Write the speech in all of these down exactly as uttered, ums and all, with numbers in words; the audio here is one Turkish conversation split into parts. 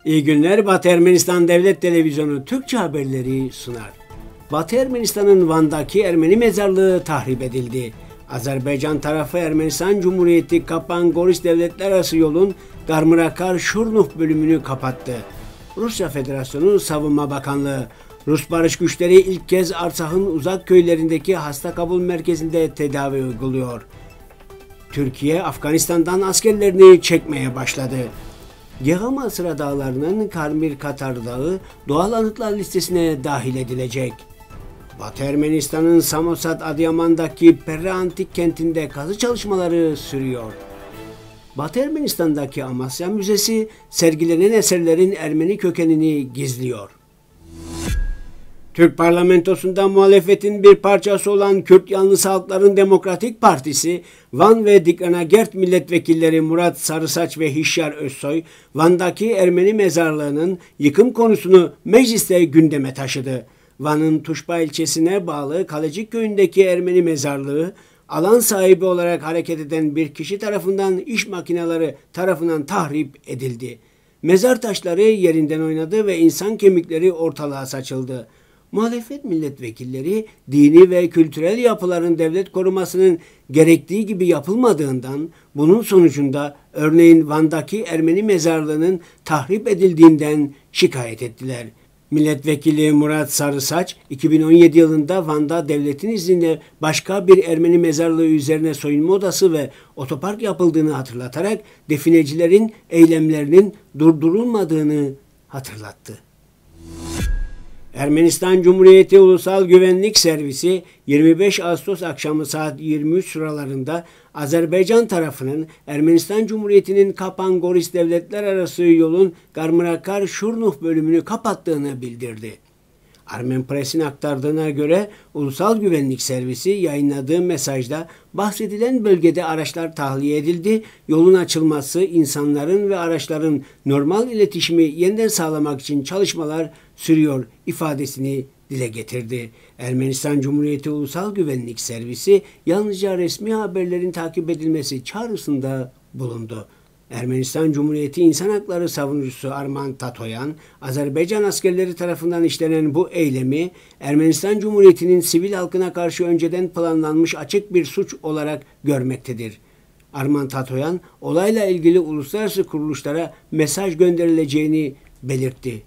İyi günler. Batı Ermenistan Devlet Televizyonu Türkçe haberleri sunar. Batı Ermenistan'ın Van'daki Ermeni mezarlığı tahrip edildi. Azerbaycan tarafı Ermenistan Cumhuriyeti Kapan-Goris devletler arası yolun Garmırakar-Şurnuf bölümünü kapattı. Rusya Federasyonu Savunma Bakanlığı, Rus barış güçleri ilk kez Artsak'ın uzak köylerindeki hasta kabul merkezinde tedavi uyguluyor. Türkiye, Afganistan'dan askerlerini çekmeye başladı. Yeğamasıra Dağları'nın Karmir Katar Dağı doğal anıtlar listesine dahil edilecek. Batı Ermenistan'ın Samosat Adıyaman'daki Perre Antik kentinde kazı çalışmaları sürüyor. Batı Ermenistan'daki Amasya Müzesi sergilenen eserlerin Ermeni kökenini gizliyor. Türk parlamentosunda muhalefetin bir parçası olan Kürt Yalnız Halkların Demokratik Partisi, Van ve Dikranagert milletvekilleri Murat Sarısaç ve Hişyar Özsoy, Van'daki Ermeni mezarlığının yıkım konusunu mecliste gündeme taşıdı. Van'ın Tuşba ilçesine bağlı Kalecik köyündeki Ermeni mezarlığı, alan sahibi olarak hareket eden bir kişi tarafından iş makineleri tarafından tahrip edildi. Mezar taşları yerinden oynadı ve insan kemikleri ortalığa saçıldı. Muhalefet milletvekilleri dini ve kültürel yapıların devlet korumasının gerektiği gibi yapılmadığından, bunun sonucunda örneğin Van'daki Ermeni mezarlığının tahrip edildiğinden şikayet ettiler. Milletvekili Murat Sarısaç, iki bin on yedi yılında Van'da devletin izniyle başka bir Ermeni mezarlığı üzerine soyunma odası ve otopark yapıldığını hatırlatarak definecilerin eylemlerinin durdurulmadığını hatırlattı. Ermenistan Cumhuriyeti Ulusal Güvenlik Servisi yirmi beş Ağustos akşamı saat yirmi üç sıralarında Azerbaycan tarafının Ermenistan Cumhuriyeti'nin Kapan-Goris devletler arası yolun Garmırakar-Şurnuf bölümünü kapattığını bildirdi. Armen Press'in aktardığına göre Ulusal Güvenlik Servisi yayınladığı mesajda bahsedilen bölgede araçlar tahliye edildi, yolun açılması, insanların ve araçların normal iletişimi yeniden sağlamak için çalışmalar sürüyor ifadesini dile getirdi. Ermenistan Cumhuriyeti Ulusal Güvenlik Servisi yalnızca resmi haberlerin takip edilmesi çağrısında bulundu. Ermenistan Cumhuriyeti İnsan Hakları savunucusu Arman Tatoyan, Azerbaycan askerleri tarafından işlenen bu eylemi Ermenistan Cumhuriyeti'nin sivil halkına karşı önceden planlanmış açık bir suç olarak görmektedir. Arman Tatoyan, olayla ilgili uluslararası kuruluşlara mesaj gönderileceğini belirtti.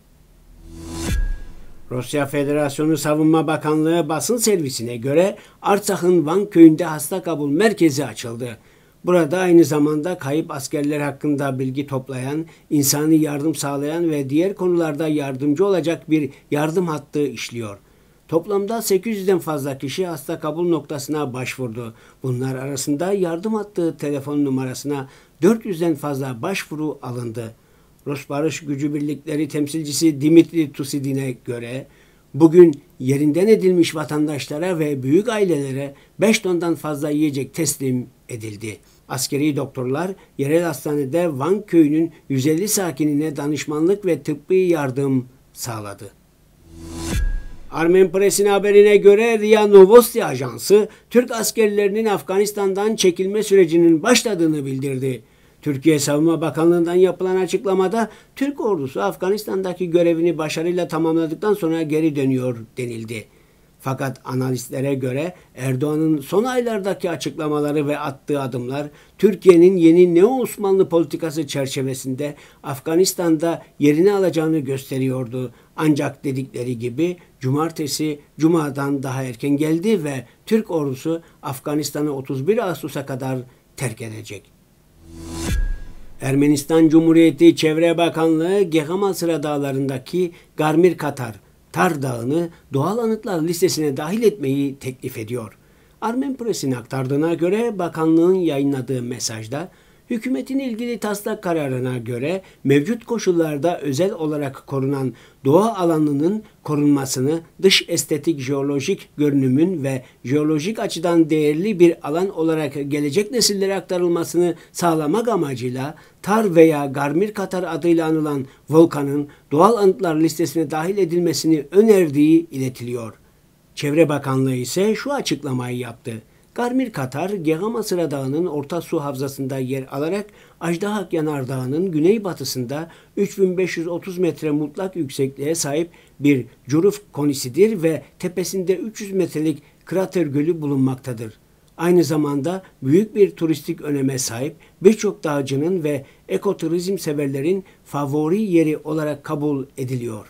Rusya Federasyonu Savunma Bakanlığı basın servisine göre Artsak'ın Van köyünde hasta kabul merkezi açıldı. Burada aynı zamanda kayıp askerler hakkında bilgi toplayan, insani yardım sağlayan ve diğer konularda yardımcı olacak bir yardım hattı işliyor. Toplamda sekiz yüzden fazla kişi hasta kabul noktasına başvurdu. Bunlar arasında yardım hattı telefon numarasına dört yüzden fazla başvuru alındı. Rus Barış Gücü Birlikleri temsilcisi Dimitri Tusidin'e göre bugün yerinden edilmiş vatandaşlara ve büyük ailelere beş tondan fazla yiyecek teslim edildi. Askeri doktorlar yerel hastanede Van köyünün yüz elli sakinine danışmanlık ve tıbbi yardım sağladı. Armen Press'in haberine göre R I A Novosti Ajansı, Türk askerlerinin Afganistan'dan çekilme sürecinin başladığını bildirdi. Türkiye Savunma Bakanlığı'ndan yapılan açıklamada Türk ordusu Afganistan'daki görevini başarıyla tamamladıktan sonra geri dönüyor denildi. Fakat analistlere göre Erdoğan'ın son aylardaki açıklamaları ve attığı adımlar Türkiye'nin yeni Neo-Osmanlı politikası çerçevesinde Afganistan'da yerini alacağını gösteriyordu. Ancak dedikleri gibi cumartesi Cuma'dan daha erken geldi ve Türk ordusu Afganistan'ı otuz bir Ağustos'a kadar terk edecek. Ermenistan Cumhuriyeti Çevre Bakanlığı Gehamasıra Dağları'ndaki Karmir Katar Tar Dağı'nı doğal anıtlar listesine dahil etmeyi teklif ediyor. Armen Press'in aktardığına göre bakanlığın yayınladığı mesajda hükümetin ilgili taslak kararına göre mevcut koşullarda özel olarak korunan doğa alanının korunmasını dış estetik jeolojik görünümün ve jeolojik açıdan değerli bir alan olarak gelecek nesillere aktarılmasını sağlamak amacıyla Tar veya Karmir Katar adıyla anılan volkanın doğal anıtlar listesine dahil edilmesini önerdiği iletiliyor. Çevre Bakanlığı ise şu açıklamayı yaptı. Garmir Katar, Gehamasıra Dağı'nın orta su havzasında yer alarak Ajdahak Yanardağı'nın güneybatısında üç bin beş yüz otuz metre mutlak yüksekliğe sahip bir curuf konisidir ve tepesinde üç yüz metrelik krater gölü bulunmaktadır. Aynı zamanda büyük bir turistik öneme sahip, birçok dağcının ve ekoturizm severlerin favori yeri olarak kabul ediliyor.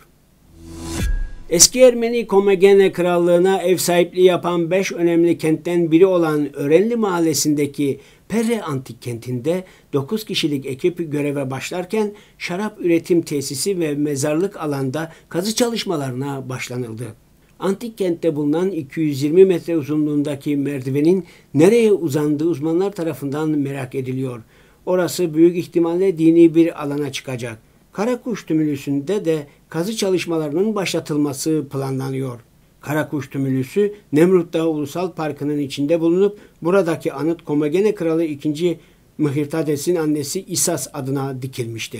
Eski Ermeni Komagene Krallığı'na ev sahipliği yapan beş önemli kentten biri olan Örenli Mahallesi'ndeki Perre Antik Kenti'nde dokuz kişilik ekip göreve başlarken şarap üretim tesisi ve mezarlık alanda kazı çalışmalarına başlanıldı. Antik kentte bulunan iki yüz yirmi metre uzunluğundaki merdivenin nereye uzandığı uzmanlar tarafından merak ediliyor. Orası büyük ihtimalle dini bir alana çıkacak. Karakuş Tümülüsü'nde de kazı çalışmalarının başlatılması planlanıyor. Karakuş Tümülüsü, Nemrut Dağı Ulusal Parkı'nın içinde bulunup buradaki anıt Komagene Kralı ikinci. Mıhirtades'in annesi İsas adına dikilmiştir.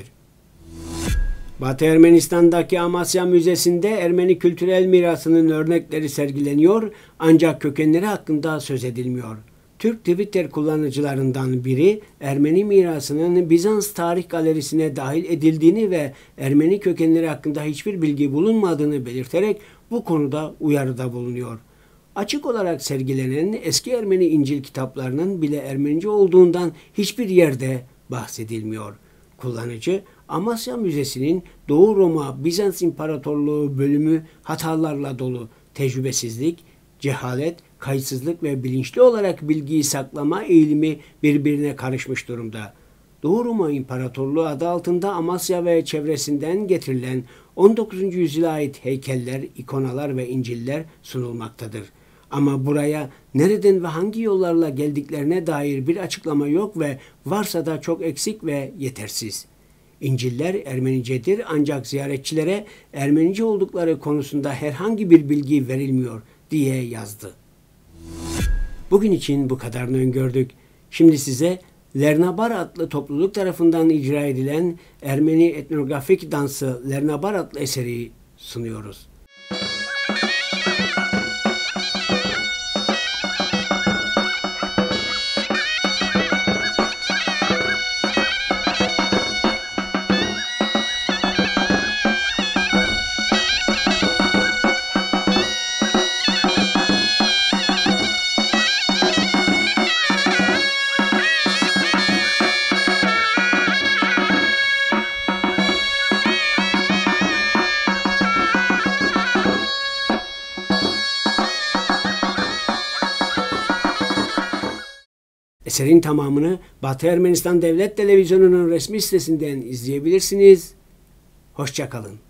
Batı Ermenistan'daki Amasya Müzesi'nde Ermeni kültürel mirasının örnekleri sergileniyor ancak kökenleri hakkında söz edilmiyor. Türk Twitter kullanıcılarından biri Ermeni mirasının Bizans Tarih Galerisi'ne dahil edildiğini ve Ermeni kökenleri hakkında hiçbir bilgi bulunmadığını belirterek bu konuda uyarıda bulunuyor. Açık olarak sergilenen eski Ermeni İncil kitaplarının bile Ermenice olduğundan hiçbir yerde bahsedilmiyor. Kullanıcı, Amasya Müzesi'nin Doğu Roma Bizans İmparatorluğu bölümü hatalarla dolu, tecrübesizlik, cehalet, kayıtsızlık ve bilinçli olarak bilgiyi saklama eğilimi birbirine karışmış durumda. Doğu Roma İmparatorluğu adı altında Amasya ve çevresinden getirilen on dokuzuncu yüzyıla ait heykeller, ikonalar ve inciller sunulmaktadır. Ama buraya nereden ve hangi yollarla geldiklerine dair bir açıklama yok ve varsa da çok eksik ve yetersiz. İnciller Ermenicedir ancak ziyaretçilere Ermenice oldukları konusunda herhangi bir bilgi verilmiyor diye yazdı. Bugün için bu kadarını öngördük. Şimdi size Lernabar adlı topluluk tarafından icra edilen Ermeni etnografik dansı Lernabar adlı eseri sunuyoruz. Eserin tamamını Batı Ermenistan Devlet Televizyonu'nun resmi sitesinden izleyebilirsiniz. Hoşça kalın.